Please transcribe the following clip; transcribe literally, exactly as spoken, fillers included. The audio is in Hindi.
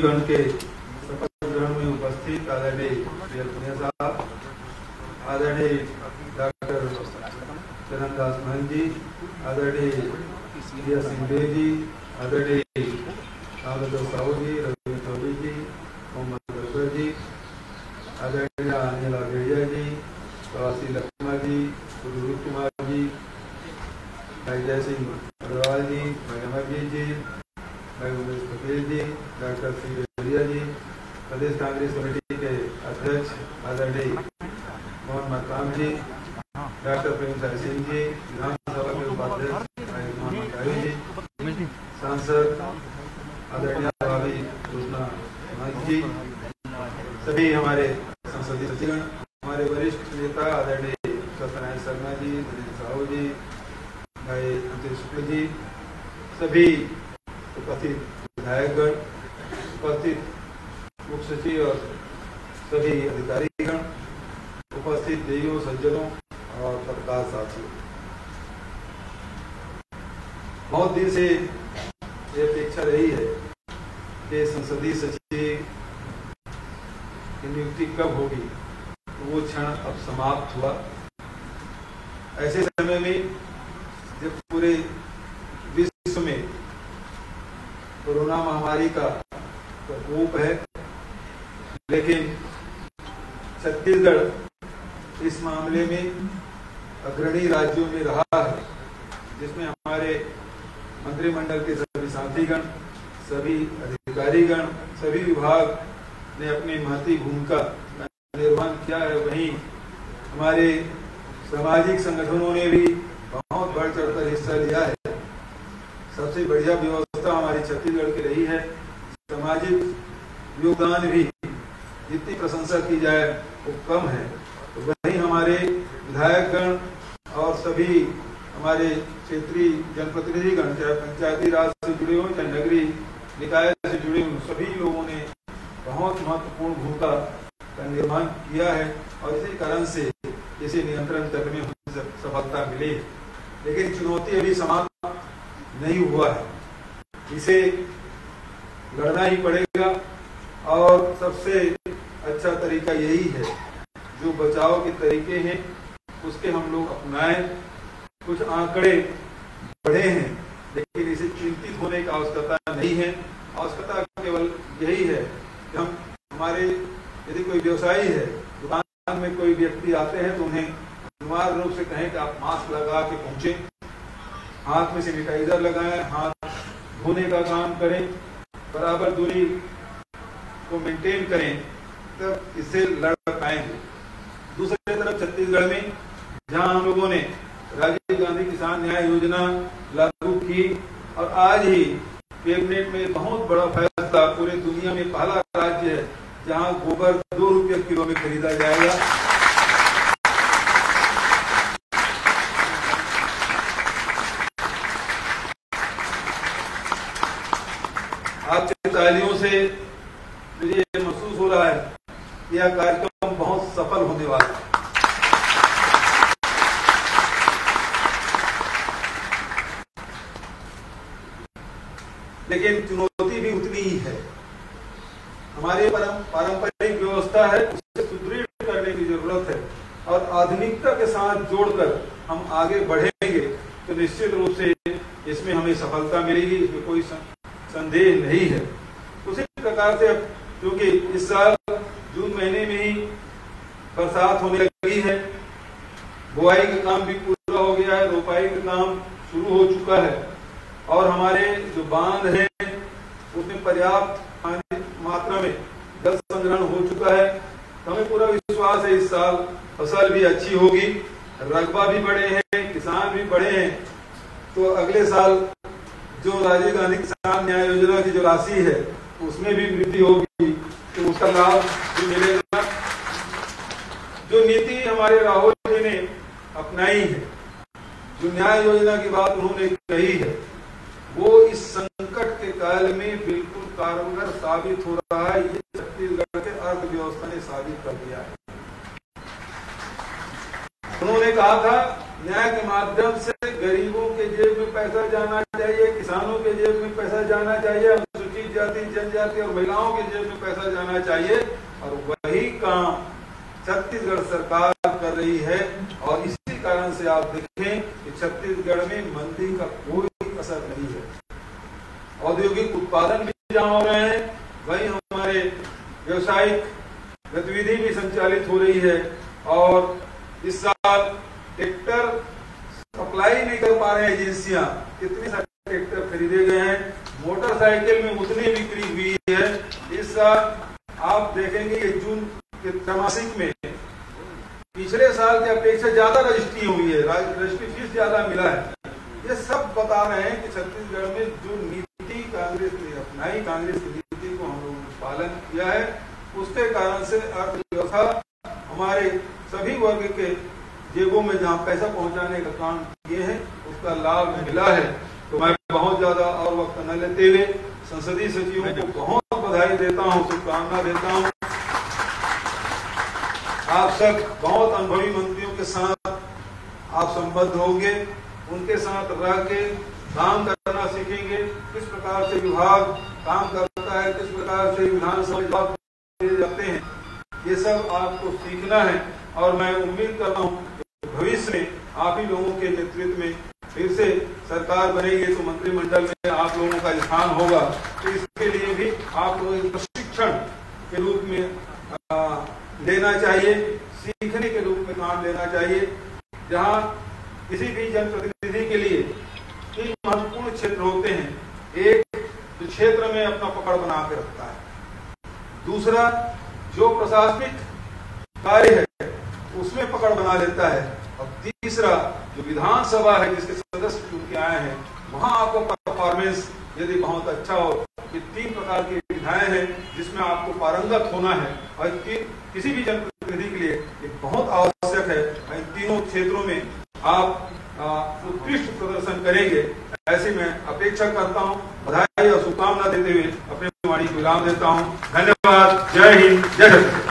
गण के शपथ ग्रहण में उपस्थित आदरणीय श्री पुनिया साहब, आदरणीय डॉक्टर चरणदास महंत जी, आदरणीय सिंह जी, आदरणीय रामदास साहू जी, रवि चौधरी जी, मोहम्मद अकबर जी, आदरणीय अनिला भेड़िया जी, प्रवासी लक्ष्मण जी, गुरु कुमार जी, भाई जय सिंह अग्रवाल जी, भाई अमरजीत जी, भाई उमेश पटेल जी, डॉक्टर सिंह भेड़िया जी, प्रदेश कांग्रेस कमेटी के अध्यक्ष आदरणीय मोहन मरकाम जी, डॉक्टर प्रेम साय सिंह जी, विधानसभा के उपाध्यक्ष भाई मोहन मकाई जी, सांसद आदरणीय भाभी कृष्णा जी, सभी हमारे संसदीय सचिवगण, हमारे वरिष्ठ नेता आदरणीय सत्यनारायण शर्मा जी, नरेंद्र साहू जी, भाई अंकित शुक्ल जी, सभी उपस्थित विधायकगण, उपस्थित मुख्य सचिव और सभी अधिकारीगण, उपस्थित देवियों सज्जनों और पत्रकार साथियों, बहुत दिन से ये अपेक्षा रही है कि संसदीय सचिव की नियुक्ति कब होगी, तो वो क्षण अब समाप्त हुआ। ऐसे समय में जब पूरे विश्व में कोरोना महामारी का प्रकोप है, लेकिन छत्तीसगढ़ इस मामले में अग्रणी राज्यों में रहा है, जिसमें हमारे मंत्रिमंडल के सभी साथीगण, सभी अधिकारीगण, सभी विभाग ने अपनी महती भूमिका का निर्वहन किया है। वहीं हमारे सामाजिक संगठनों ने भी बहुत बढ़ चढ़कर हिस्सा लिया है। सबसे बढ़िया व्यवस्था हमारी छत्तीसगढ़ की रही है। सामाजिक योगदान भी जितनी प्रशंसा की जाए वो कम है। तो वहीं हमारे विधायकगण और सभी हमारे क्षेत्रीय जनप्रतिनिधिगण, चाहे पंचायती राज से जुड़े हों चाहे नगरीय निकाय से जुड़े हों, सभी लोगों ने बहुत महत्वपूर्ण भूमिका का निर्माण किया है और इसी कारण से इसे नियंत्रण करने में सफलता मिली है। लेकिन चुनौती अभी समाप्त नहीं हुआ है, इसे लड़ना ही पड़ेगा और सबसे अच्छा तरीका यही है, जो बचाव के तरीके हैं उसके हम लोग अपनाएं। कुछ आंकड़े बढ़े हैं, लेकिन इसे चिंतित होने की आवश्यकता नहीं है। आवश्यकता केवल यही है कि हम हमारे यदि कोई व्यवसायी है, दुकान में कोई व्यक्ति आते हैं तो उन्हें अनिवार्य रूप से कहें कि आप मास्क लगा के पहुंचे, हाथ में सैनिटाइजर लगाएं, हाथ धोने का काम करें, बराबर दूरी को मेंटेन करें, तब इससे लड़ पाएंगे। दूसरी तरफ छत्तीसगढ़ में जहां हम लोगों ने राजीव गांधी किसान न्याय योजना लागू की और आज ही कैबिनेट में बहुत बड़ा फैसला, पूरे दुनिया में पहला राज्य है जहां गोबर दो रुपये किलो में खरीदा जाएगा। आपकी तालियों से मुझे ये महसूस हो रहा है कि यह कार्यक्रम बहुत सफल होने वाला है। लेकिन चुनौती भी उतनी ही है। हमारी पारंपरिक व्यवस्था है, उसे सुदृढ़ करने की जरूरत है और आधुनिकता के साथ जोड़कर हम आगे बढ़ेंगे तो निश्चित रूप से इसमें हमें सफलता मिलेगी, इसमें कोई संदेह नहीं है। उसी प्रकार से क्योंकि इस साल जून महीने में ही बरसात होने लगी है, बुआई का काम भी पूरा हो गया है, रोपाई का काम शुरू हो चुका है और हमारे जो बांध हैं उसमें पर्याप्त मात्रा में जल संग्रहण हो चुका है। तो हमें पूरा विश्वास है इस साल फसल भी अच्छी होगी, रकबा भी बढ़े हैं, किसान भी बढ़े हैं। तो अगले साल जो राजीव गांधी किसान न्याय योजना की जो राशि है उसमें भी वृद्धि होगी, तो उसका लाभ भी मिलेगा। जो नीति हमारे राहुल जी ने अपनाई है, जो न्याय योजना की बात उन्होंने कही है, वो इस संकट के काल में बिल्कुल कारगर साबित हो रहा है। ये छत्तीसगढ़ के अर्थव्यवस्था ने साबित कर दिया है। उन्होंने कहा था न्याय के माध्यम से गरीबों के जेब में पैसा जाना चाहिए, किसानों के जेब में पैसा जाना चाहिए, अनुसूचित जाति जनजाति जाती है और महिलाओं के जेब में पैसा जाना चाहिए, और वही काम छत्तीसगढ़ सरकार कर रही है। और इसी कारण से आप देखें कि छत्तीसगढ़ में मंदी का कोई असर नहीं है। औद्योगिक उत्पादन भी जहां हो रहे हैं, वही हमारे व्यवसायिक गतिविधि भी संचालित हो रही है। और इस साल ट्रैक्टर सप्लाई नहीं कर पा रहे हैं एजेंसियां, कितने सारे ट्रैक्टर खरीदे गए हैं, मोटरसाइकिल में उतनी बिक्री हुई है। इस साल आप देखेंगे कि जून के त्रैमासिक में पिछले साल की अपेक्षा ज्यादा रजिस्ट्री हुई है, रजिस्ट्री फीस ज्यादा मिला है। ये सब बता रहे हैं कि छत्तीसगढ़ में जो नीति कांग्रेस ने अपनाई, कांग्रेस की नीति को हम लोगों ने पालन किया है, उसके कारण से अर्थव्यवस्था हमारे सभी वर्ग के जेबों में जहां पैसा पहुंचाने का काम किए हैं, उसका लाभ मिला है। तो मैं बहुत ज्यादा और वक्त न लेते हुए संसदीय सचिवों को बहुत बधाई देता हूं, शुभकामना देता हूं। आप सब बहुत अनुभवी मंत्रियों के साथ आप संबद्ध होंगे, उनके साथ रह के काम करना सीखेंगे, किस प्रकार से विभाग काम करता है, किस प्रकार से विधानसभा दिए जाते हैं, ये सब आपको सीखना है। और मैं उम्मीद करता हूँ कि भविष्य में आप ही लोगों के नेतृत्व में फिर से सरकार बनेगी, तो मंत्रिमंडल में आप लोगों का स्थान होगा। तो इसके लिए भी आप लोगों को प्रशिक्षण के रूप में आ, लेना चाहिए, सीखने के रूप में काम लेना चाहिए। जहां किसी भी जनप्रतिनिधि के लिए तीन महत्वपूर्ण क्षेत्र होते हैं, एक जो क्षेत्र में अपना पकड़ बना के रखता है, दूसरा जो प्रशासनिक कार्य है उसमें पकड़ बना लेता है, और तीसरा जो विधानसभा है जिसके सदस्य चुन के आए हैं, वहां आपका परफॉर्मेंस यदि बहुत अच्छा हो। ये तीन प्रकार की विधाएं हैं जिसमें आपको पारंगत होना है, और किसी भी जनप्रतिनिधि के लिए ये बहुत आवश्यक है। इन तीनों क्षेत्रों में आप उत्कृष्ट प्रदर्शन करेंगे, ऐसे मैं अपेक्षा करता हूं। बधाई और शुभकामना देते हुए अपने वाणी को विराम देता हूं। धन्यवाद। जय हिंद, जय भारत।